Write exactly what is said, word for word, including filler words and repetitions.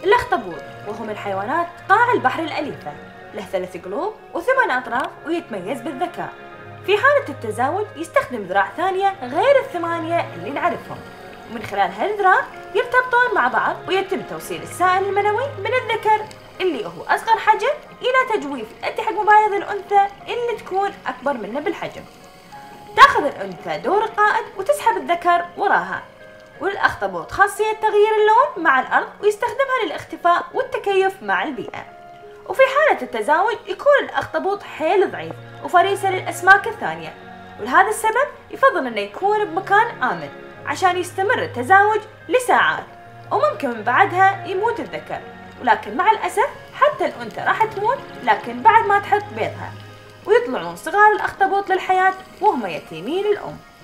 الأخطبوط وهو من حيوانات قاع البحر الأليفة، له ثلاث قلوب وثمان أطراف ويتميز بالذكاء. في حالة التزاوج يستخدم ذراع ثانية غير الثمانية اللي نعرفهم، ومن خلال هالذراع يرتبطون مع بعض ويتم توصيل السائل المنوي من الذكر اللي هو أصغر حجم إلى تجويف يؤدي حق مبايض الأنثى اللي تكون أكبر منه بالحجم. تاخذ الأنثى دور القائد وتسحب الذكر وراها. وللأخطبوط خاصية تغيير اللون مع الأرض ويستخدمها للاختفاء والتكيف مع البيئة. وفي حالة التزاوج يكون الأخطبوط حيل ضعيف وفريسة للأسماك الثانية، ولهذا السبب يفضل أنه يكون بمكان آمن عشان يستمر التزاوج لساعات، وممكن من بعدها يموت الذكر. ولكن مع الأسف حتى الأنثى راح تموت لكن بعد ما تحط بيضها، ويطلعون صغار الأخطبوط للحياة وهم يتيمين الأم.